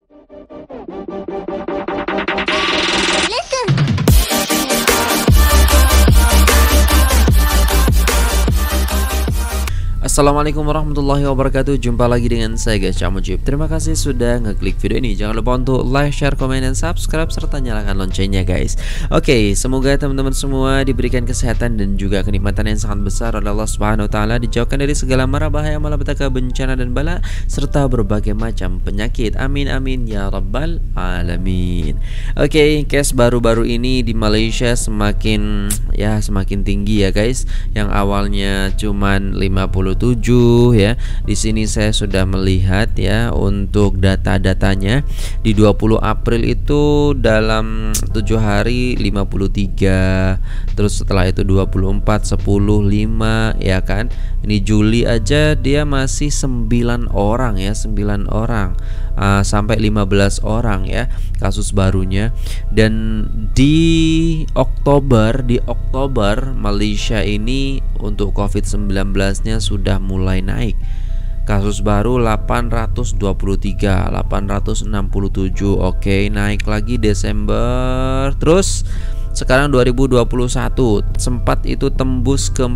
Assalamualaikum warahmatullahi wabarakatuh. Jumpa lagi dengan saya guys, Cak Mujib. Terima kasih sudah ngeklik video ini. Jangan lupa untuk like, share, komen, dan subscribe serta nyalakan loncengnya guys. Oke, semoga teman-teman semua diberikan kesehatan dan juga kenikmatan yang sangat besar oleh Allah Subhanahu wa taala, dijauhkan dari segala mara bahaya, malapetaka, bencana dan bala serta berbagai macam penyakit. Amin amin ya rabbal alamin. Oke, case baru-baru ini di Malaysia semakin tinggi ya guys. Yang awalnya cuman 57 ya. Di sini saya sudah melihat ya untuk data-datanya di 20 April itu dalam 7 hari 53. Terus setelah itu 24, 10, 5 ya kan. Ini Juli aja dia masih 9 orang ya, 9 orang. Sampai 15 orang ya kasus barunya. Dan di Oktober Malaysia ini untuk COVID-19-nya sudah mulai naik. Kasus baru 823, 867. Oke, naik lagi Desember. Terus sekarang 2021 sempat itu tembus ke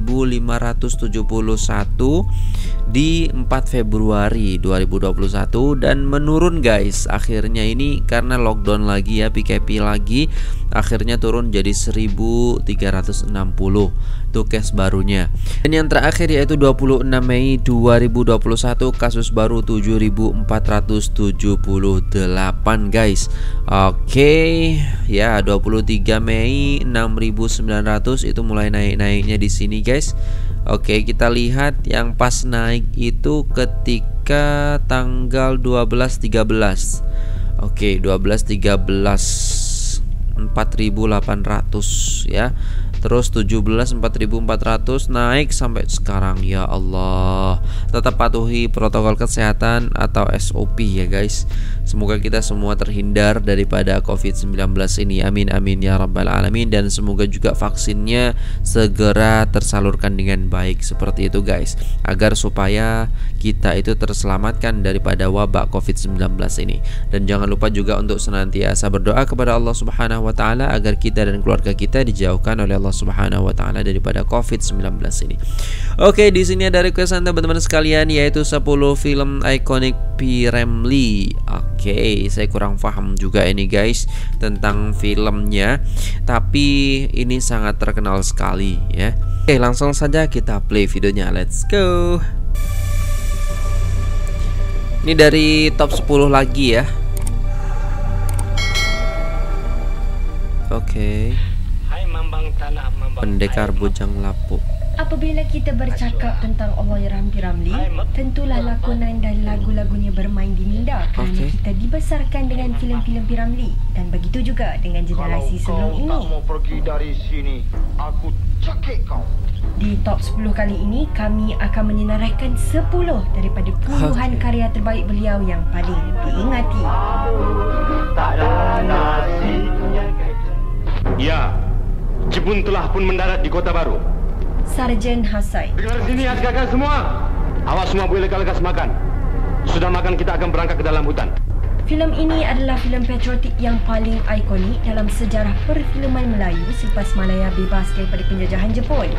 4.571 di 4 Februari 2021 dan menurun guys. Akhirnya ini karena lockdown lagi ya, PKP lagi, akhirnya turun jadi 1.360 itu case barunya. Dan yang terakhir yaitu 26 Mei 2021 kasus baru 7.478 guys. Oke ya, 23 Mei 6.900 itu mulai naik-naiknya di sini guys. Oke, kita lihat yang pas naik itu ketika tanggal 12-13. Oke, 12-13 4.800 ya. Terus 17 4.400 naik sampai sekarang. Ya Allah, tetap patuhi protokol kesehatan atau SOP ya guys. Semoga kita semua terhindar daripada COVID-19 ini. Amin amin ya rabbal alamin. Dan semoga juga vaksinnya segera tersalurkan dengan baik seperti itu guys, agar supaya kita itu terselamatkan daripada wabak COVID-19 ini. Dan jangan lupa juga untuk senantiasa berdoa kepada Allah Subhanahu wa taala agar kita dan keluarga kita dijauhkan oleh Allah Subhanahu wa taala daripada COVID-19 ini. Oke, di sini ada requestan teman-teman sekalian yaitu 10 film ikonik P. Ramlee. Oke, saya kurang paham juga ini guys tentang filmnya, tapi ini sangat terkenal sekali ya. Oke, langsung saja kita play videonya. Let's go. Ini dari top 10 lagi ya. Oke. Pendekar Bujang Lapuk. Apabila kita bercakap tentang Allahyarham P. Ramlee, tentulah lakonan dan lagu-lagunya bermain di minda kerana kita dibesarkan dengan filem-filem P. Ramlee, dan begitu juga dengan generasi sebelum ini. Kalau kau tak mau pergi dari sini, aku cekik kau. Di top 10 kali ini, kami akan menyenaraikan 10 daripada puluhan karya terbaik beliau yang paling diingati. Tak ada nasi. Ya, Jepun telah pun mendarat di Kota Baru. Sarjan Hasai. Dengar sini askar semua. Awak semua boleh lekas makan. Sudah makan, kita akan berangkat ke dalam hutan. Filem ini adalah filem patriotik yang paling ikonik dalam sejarah perfilman Melayu selepas Malaya bebas daripada penjajahan Jepun.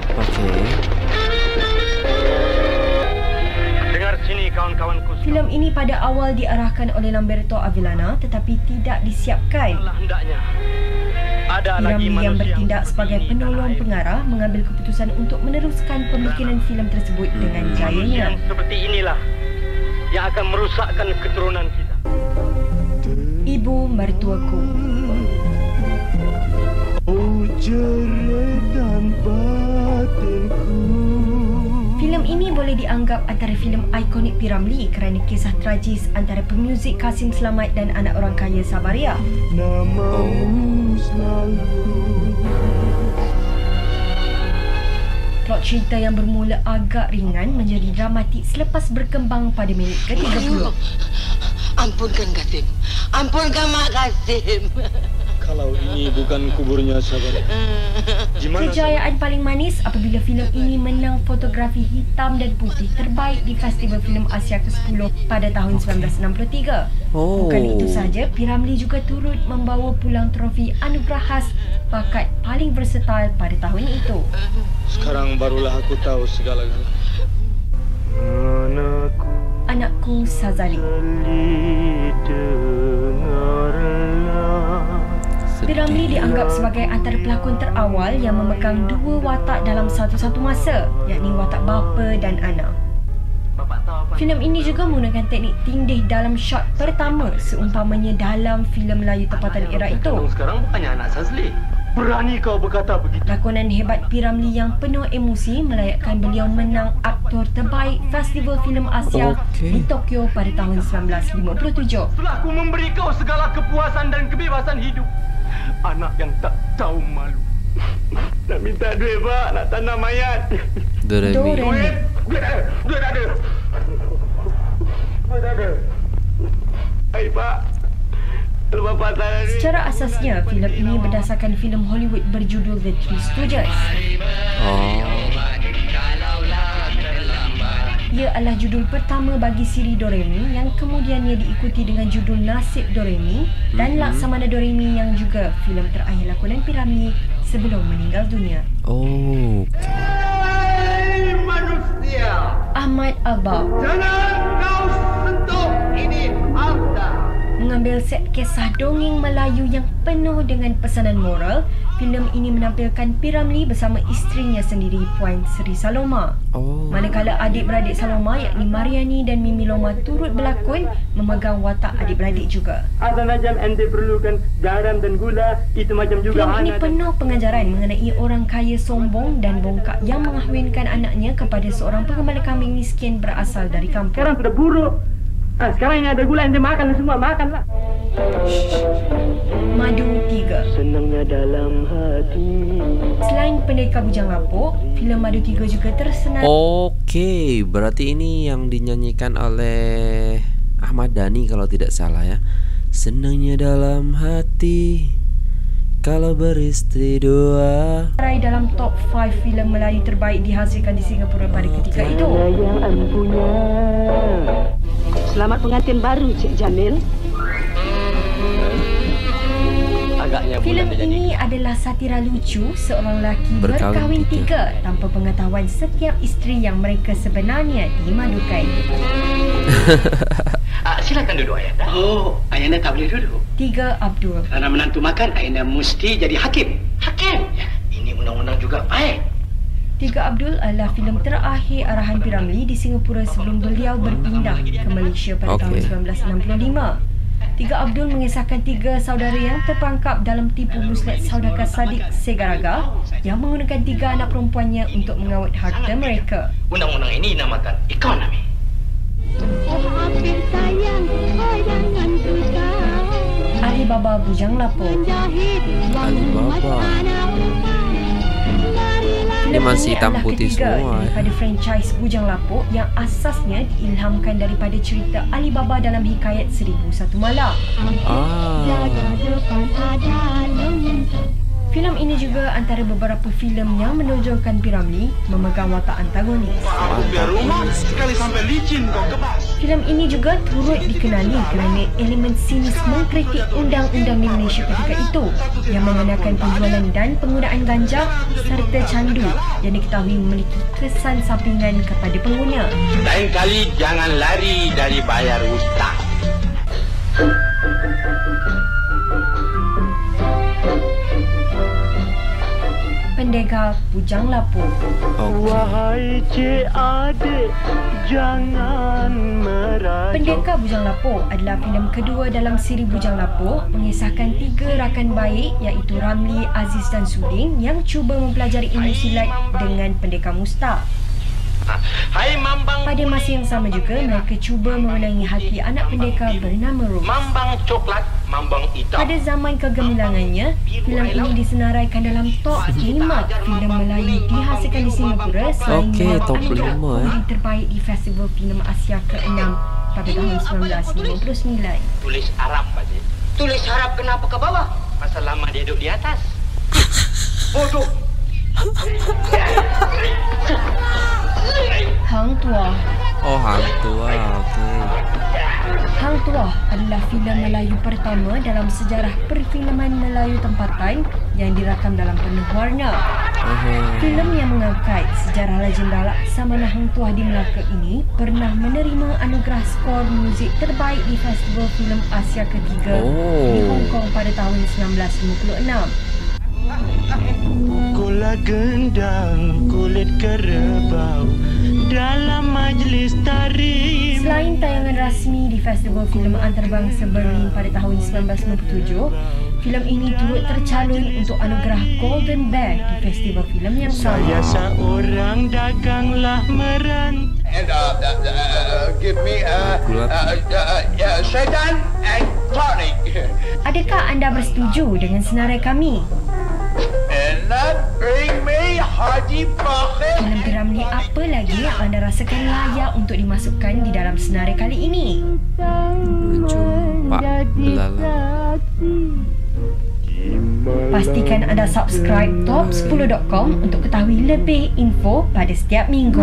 Dengar sini kawan-kawanku. Filem ini pada awal diarahkan oleh Lamberto Avellana tetapi tidak disiapkan. Hendaknya ada P. lagi Ramlee yang manusia bertindak sebagai penolong pengarah mengambil keputusan untuk meneruskan pembikinan filem tersebut dengan jayanya. yang seperti inilah yang akan merusakkan keturunan kita. Ibu Mertuaku. Oh, jerit dan batinku. Filem ini boleh dianggap antara filem ikonik P. Ramlee kerana kisah tragis antara pemuzik Kasim Slamet dan anak orang kaya Sabaria. Namamu selalu. Plot cerita yang bermula agak ringan menjadi dramatik selepas berkembang pada minit ke-30. Ampunkan Kasim. Ampunkan Mak Kasim. Kalau ini bukan kuburnya Sabar, gimana? Kejayaan paling manis apabila filem ini menang fotografi hitam dan putih terbaik di Festival Filem Asia ke-10 pada tahun 1963. Bukan itu sahaja, P. Ramlee juga turut membawa pulang trofi anugerah khas bakat paling versatile pada tahun itu. Sekarang barulah aku tahu segalanya. Anakku Sazali. P. Ramlee dianggap sebagai antara pelakon terawal yang memegang dua watak dalam satu-satu masa, yakni watak bapa dan anak. Filem ini juga menggunakan teknik tindih dalam shot pertama seumpamanya dalam filem Melayu tempatan era itu. Sekarang bukannya anak Sazli. Berani kau berkata begitu? Lakonan hebat P. Ramlee yang penuh emosi melayakkan beliau menang aktor terbaik Festival Filem Asia di Tokyo pada tahun 1957. Setelah aku memberi kau segala kepuasan dan kebebasan hidup, anak yang tak tahu malu. Nak minta duit, Pak, nak tanam mayat. Doremi. Duit ada. Duit ada. Hai, Pak. Secara asasnya, filem ini berdasarkan filem Hollywood berjudul The Three Stooges. Ia adalah judul pertama bagi siri Doremi yang kemudiannya diikuti dengan judul Nasib Doremi dan Laksamana Doremi yang juga filem terakhir lakonan P. Ramlee sebelum meninggal dunia. Hai manusia, Ahmad Albab. jangan kau sentuh ini harta. Mengambil set kisah dongeng Melayu yang penuh dengan pesanan moral, filem ini menampilkan P. Ramlee bersama isterinya sendiri, Puan Sri Saloma. Manakala adik-beradik Saloma yakni Mariani dan Mimi Loma turut berlakon memegang watak adik-beradik juga. Ada macam ente perlukan garam dan gula, itu macam juga Filem ini penuh pengajaran mengenai orang kaya sombong dan bongkak yang mengahwinkan anaknya kepada seorang pengembala kambing miskin berasal dari kampung. Sekarang sudah buruk. Sekarang ini ada gula, ente makan semua, makanlah. Madu 3. Senangnya dalam hati. Selain Pendekar Bujang Lapuk, filem Madu 3 juga tersenar. Berarti ini yang dinyanyikan oleh Ahmad Dhani kalau tidak salah ya. Senangnya dalam hati kalau beristri dua. Dalam top 5 filem Melayu terbaik dihasilkan di Singapura pada ketika itu. Yang ampunya. Selamat pengantin baru, Cik Jamil. Filem ini adalah satira lucu seorang lelaki berkahwin tiga tanpa pengetahuan setiap isteri yang mereka sebenarnya dimadukan. Silakan duduk, Ayanda. Ayanda tak boleh duduk. 3. Abdul. Kerana menantu makan, Ayanda mesti jadi hakim. Hakim? Ya, ini undang-undang juga baik. 3 Abdul adalah filem terakhir arahan P. Ramlee di Singapura sebelum beliau berpindah ke Malaysia pada tahun 1965. 3 Abdul mengisahkan 3 saudara yang terperangkap dalam tipu muslihat saudagar Sadiq Segaraga yang menggunakan 3 anak perempuannya untuk mengawet harta mereka. Undang-undang ini dinamakan ekonomi. Hampir sayang, jangan susah. Alibaba Bujang Lapuk. Alibaba. Ini masih hitam putih semua daripada franchise Bujang Lapuk yang asasnya diilhamkan daripada cerita Alibaba dalam hikayat 1001 Malam. Filem ini juga antara beberapa filem yang menonjolkan P. Ramlee memegang watak antagonis. Biar rumah sekali sampai licin kau kebas. Filem ini juga turut dikenali kerana elemen sinis mengkritik undang-undang di Malaysia ketika itu yang mengenakan penjualan dan penggunaan ganja serta candu yang diketahui memiliki kesan sampingan kepada pengguna. Lain kali jangan lari dari bayar hutang. Pendekar Bujang Lapuk. Wahai cik adik, jangan merajuk. Pendekar Bujang Lapuk adalah filem kedua dalam siri Bujang Lapuk mengisahkan 3 rakan baik iaitu Ramlee, Aziz dan Suding yang cuba mempelajari ilmu silat dengan pendekar Mustaq. Hai Mambang. Pada masa yang sama juga mereka cuba memenangi hati anak pendekar bernama Rose. Mambang coklat, Mambang hitam. Pada zaman kegemilangannya, filem ini disenaraikan dalam top 5 filem Melayu dihasilkan di Singapura selain top 5 komedi terbaik di Festival Filem Asia ke-6 pada tahun 1959. Tulis Arab, Pak. Tulis Arab kenapa ke bawah? Pasal lama dia duduk di atas. Bodoh. Hang Tuah. Oh, Hang Tuah, oke. Hang Tuah adalah filem Melayu pertama dalam sejarah perfilman Melayu tempatan yang dirakam dalam penuh warna. Filem yang mengangkat sejarah legenda Laksamana Hang Tuah di Melaka ini pernah menerima anugerah skor muzik terbaik di Festival Filem Asia ketiga di Hong Kong pada tahun 1956. Gula gendang kulit kerbau dalam majlis tari. Selain tayangan rasmi di Festival Filem Antarabangsa Berlin pada tahun 1997, filem ini turut tercalon untuk anugerah Golden Bear di festival filem yang sama. Saya seorang daganglah meran. And give me Shaitan and tonic. Adakah anda bersetuju dengan senarai kami? And that bring me Haji Bakhir. Filem Piramli apa lagi yang anda rasakan layak untuk dimasukkan di dalam senarai kali ini? Jumpa belalang. Pastikan anda subscribe top10.com untuk ketahui lebih info pada setiap minggu.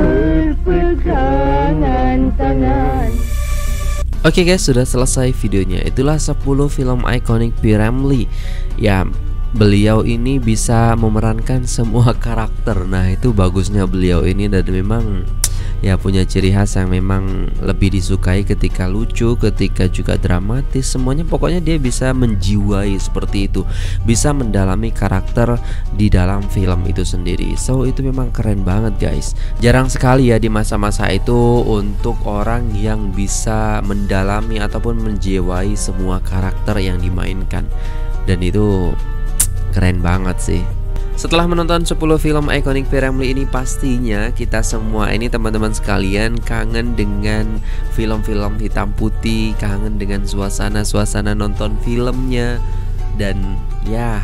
Oke guys, sudah selesai videonya. Itulah 10 film ikonik Piramli. Ya, beliau ini bisa memerankan semua karakter. Nah, itu bagusnya beliau ini, dan memang ya punya ciri khas yang memang lebih disukai ketika lucu, ketika juga dramatis. Semuanya pokoknya dia bisa menjiwai seperti itu, bisa mendalami karakter di dalam film itu sendiri. So itu memang keren banget guys. Jarang sekali ya di masa-masa itu untuk orang yang bisa mendalami ataupun menjiwai semua karakter yang dimainkan, dan itu keren banget sih. Setelah menonton 10 film ikonik Piramli ini, pastinya kita semua ini teman-teman sekalian kangen dengan film-film hitam putih, kangen dengan suasana-suasana nonton filmnya. Dan ya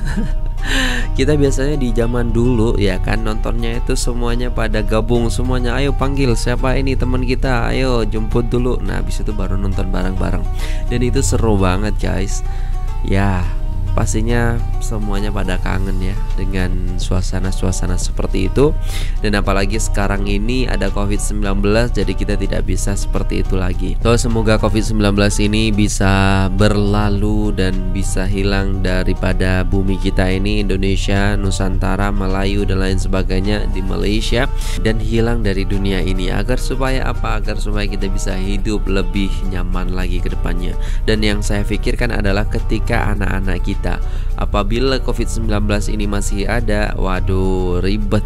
kita biasanya di zaman dulu ya kan nontonnya itu semuanya pada gabung, semuanya ayo panggil siapa ini teman kita, ayo jemput dulu. Nah habis itu baru nonton bareng-bareng, dan itu seru banget guys. Ya pastinya semuanya pada kangen ya dengan suasana-suasana seperti itu. Dan apalagi sekarang ini ada COVID-19, jadi kita tidak bisa seperti itu lagi. So semoga COVID-19 ini bisa berlalu dan bisa hilang daripada bumi kita ini, Indonesia, Nusantara, Melayu dan lain sebagainya di Malaysia, dan hilang dari dunia ini. Agar supaya apa? Agar supaya kita bisa hidup lebih nyaman lagi ke depannya. Dan yang saya pikirkan adalah ketika anak-anak kita, apabila COVID-19 ini masih ada, waduh ribet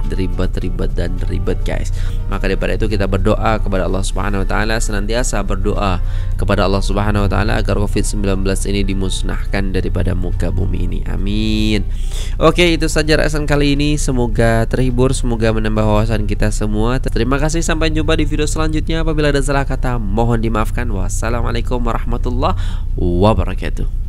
guys. Maka daripada itu kita berdoa kepada Allah Subhanahu wa taala, senantiasa berdoa kepada Allah Subhanahu wa taala agar COVID-19 ini dimusnahkan daripada muka bumi ini. Amin. Oke, itu saja rekaman kali ini. Semoga terhibur, semoga menambah wawasan kita semua. Terima kasih, sampai jumpa di video selanjutnya. Apabila ada salah kata mohon dimaafkan. Wassalamualaikum warahmatullahi wabarakatuh.